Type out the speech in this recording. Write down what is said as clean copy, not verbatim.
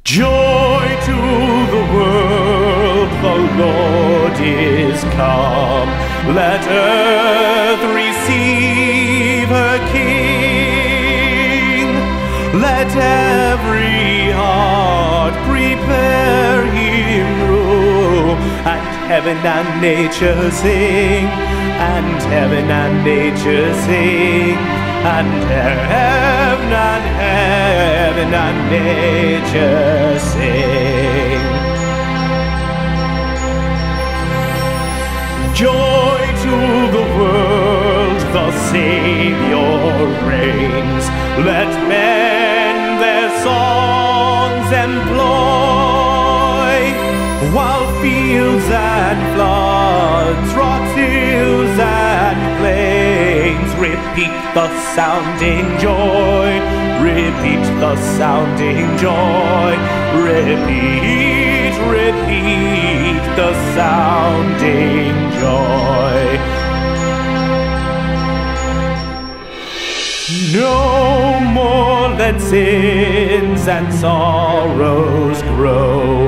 Joy to the world, the Lord is come. Let earth receive her King. Let every heart prepare him room. And heaven and nature sing, and heaven and nature sing, and heaven and nature sing. Joy to the world, the Savior reigns. Let men their songs employ, while fields and floods, rocks, hills and plains repeat the sounding joy, repeat the sounding joy, repeat, repeat the sounding joy. No more let sins and sorrows grow.